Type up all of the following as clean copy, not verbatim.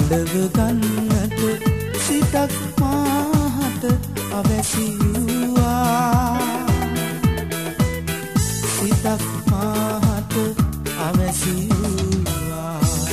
නඩව ගන්නට සිතක් මාහට අවැසියුවා සිතක් මාහට අවැසියුවා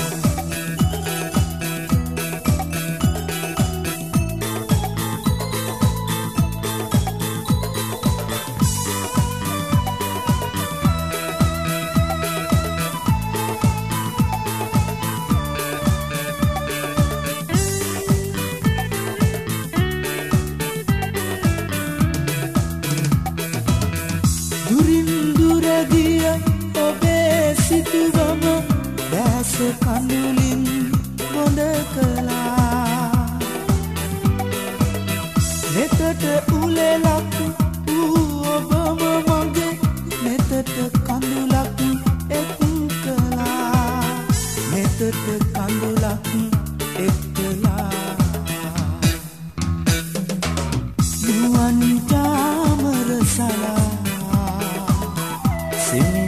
සිතුවම දැස කඳුලින් බොඳ කළා නෙතට උලෙලක් වූ ඔබම මගේ නෙතට කඳුලක් එක් කළා නෙතට කඳුලක් එක් කළා නුවන් චාමර සලා සිමින්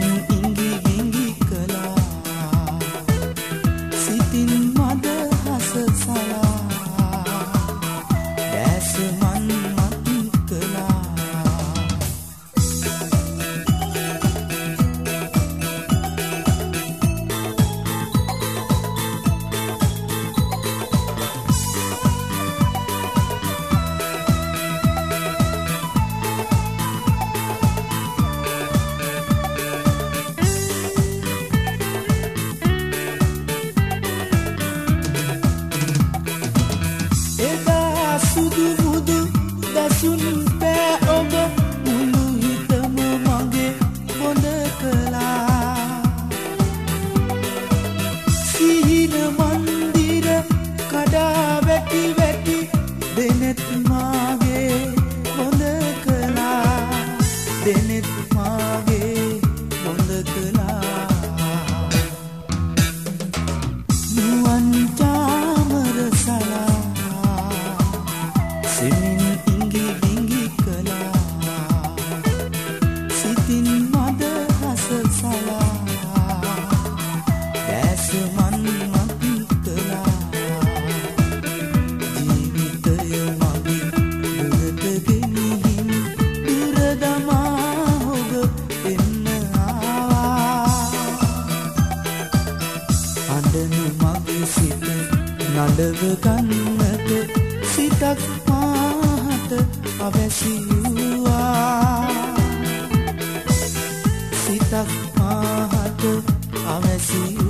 දෙනෙත් මාගේ බොඳ කළා නුවන් චාමර සලා සිමින් ඉඟි බිඟි කළා සිතින් මද හස සලා දැස මන් මත් කළා ජීවිතය මගේ දුරට ගෙනිහින් දුර දමා නඩව ගන්නට සිතක් මාහට අවැසියුවා සිතක් මාහට අවැසියුවා